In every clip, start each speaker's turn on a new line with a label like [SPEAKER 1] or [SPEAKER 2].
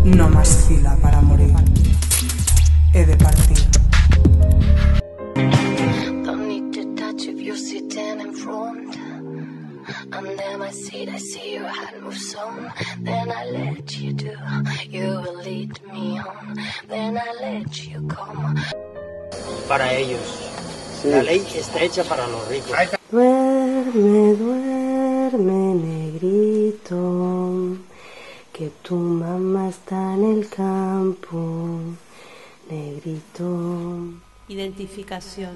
[SPEAKER 1] No más fila para morir. He de partir.
[SPEAKER 2] Don't need to touch if you're sitting in front. Under my seat I see your hand move on. Then I let you do. You will lead me on. Then I let you come.
[SPEAKER 3] Para ellos. Sí. La ley está hecha para los ricos.
[SPEAKER 4] Duerme, duerme, negrito, que tu mamá está en el campo, negrito.
[SPEAKER 5] Identificación.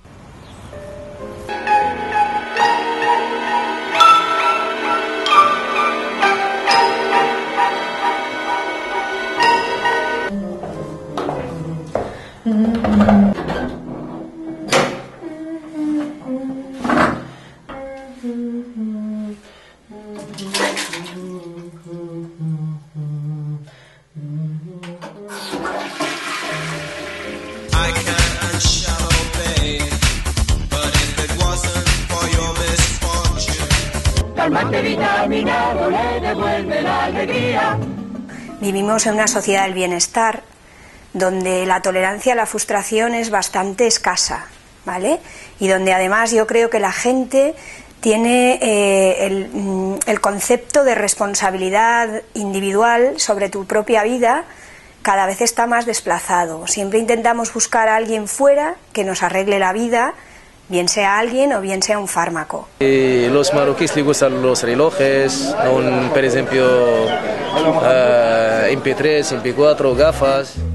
[SPEAKER 6] Vivimos en una sociedad del bienestar donde la tolerancia a la frustración es bastante escasa, ¿vale? Y donde además yo creo que la gente tiene el concepto de responsabilidad individual sobre tu propia vida cada vez está más desplazado. Siempre intentamos buscar a alguien fuera que nos arregle la vida, bien sea alguien o bien sea un fármaco.
[SPEAKER 7] Los marroquíes les gustan los relojes, por ejemplo, MP3, MP4, gafas.